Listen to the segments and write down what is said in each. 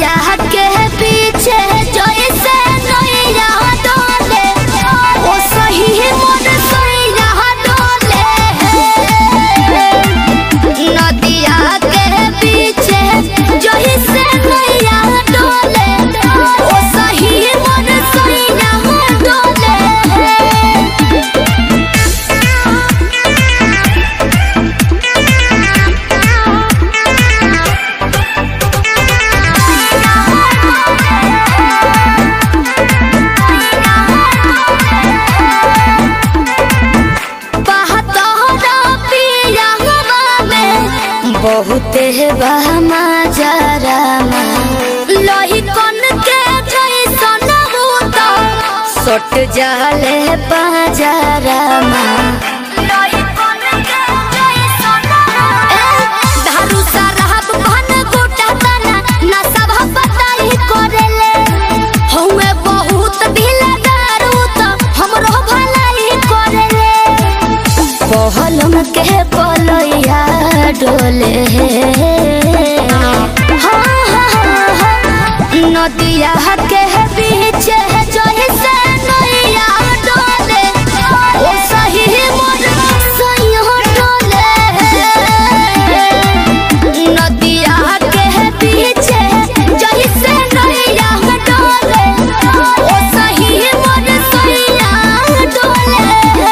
नदिया के पीछे जैसे नैया डोले ओ सही मन सैया डोले। नदिया के पीछे जैसे नैया डोले ओ सही मन सैया डोले। बहुत बहमा जरामा लोही कन के जैसन बूता सट जाले बाजारामा। लोही कन के जैसन धारू सरहब भन गोटा तना ना सब बताई करेले हउए बहुत ढीला दारू त हमरो भलाई करेले। पहलम के पलैया डोले नदिया के पीछे जैसे नैया डोले ओ सही मन सैया डोले। नदिया के पीछे जैसे नैया डोले ओ सही मन सैया डोले।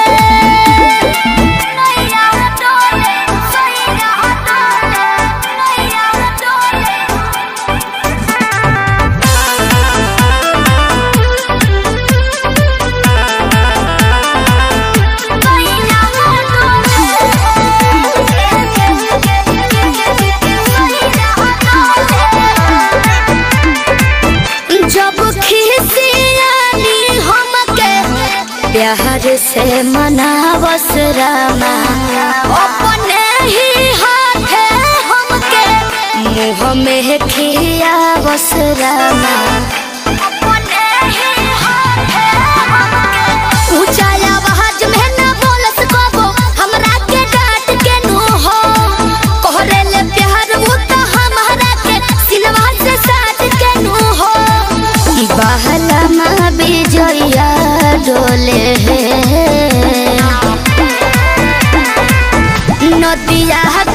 प्यार से मनावस रामा अपने ही हाथे हमके मुँह में खियावस रामा। अपने ही हाथे हमके ऊंचा आवाज में न बोलस कबो हमरा के डांट के नु हो कोहरे ले प्यार वो तो हमारा के सिनवा से साथ के नु हो। बहला माँ बिजया डोले नदिया